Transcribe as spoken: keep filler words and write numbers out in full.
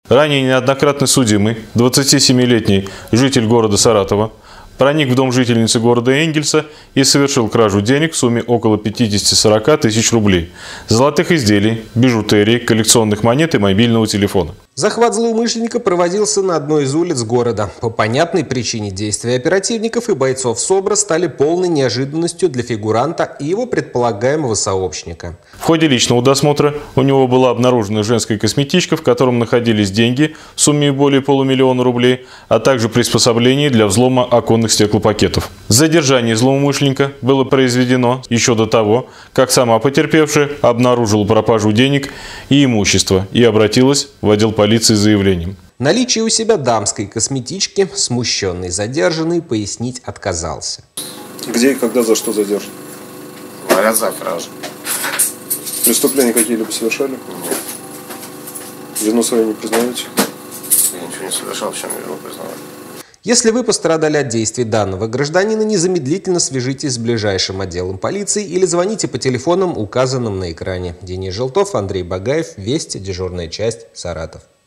Ранее неоднократно судимый двадцатисемилетний житель города Саратова проник в дом жительницы города Энгельса и совершил кражу денег в сумме около пятидесяти сорока тысяч рублей, золотых изделий, бижутерии, коллекционных монет и мобильного телефона. Захват злоумышленника проводился на одной из улиц города. По понятной причине действия оперативников и бойцов СОБРа стали полной неожиданностью для фигуранта и его предполагаемого сообщника. В ходе личного досмотра у него была обнаружена женская косметичка, в котором находились деньги в сумме более полумиллиона рублей, а также приспособления для взлома оконных стеклопакетов. Задержание злоумышленника было произведено еще до того, как сама потерпевшая обнаружила пропажу денег и имущества и обратилась в отдел полиции с заявлением. Наличие у себя дамской косметички смущенный задержанный пояснить отказался. Где и когда, за что задержан? Говорят, за кражу. Преступления какие-либо совершали? Нет. Вину свою не признаете? Я ничего не совершал, в чем вину признаю. Если вы пострадали от действий данного гражданина, незамедлительно свяжитесь с ближайшим отделом полиции или звоните по телефонам, указанным на экране. Денис Желтов, Андрей Багаев, Вести, дежурная часть, Саратов.